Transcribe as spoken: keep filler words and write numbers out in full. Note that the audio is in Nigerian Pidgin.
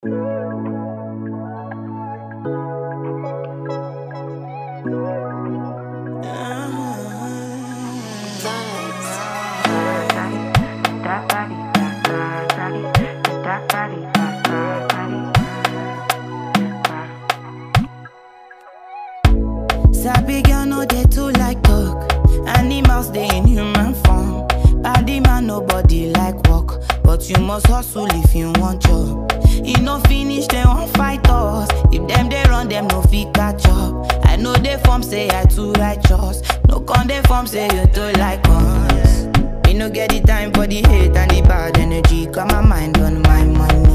Sabi girl no dey too like talk. Animals dey in human form. Body man nobody like work, but you must hustle if you want job. E no finish dem wan fight us. If dem dey run dem no fit catch up. I know dey form say I too righteous. No con dey form say you too like us. Me no get the time for the hate and the bad energy. Got my mind on my money.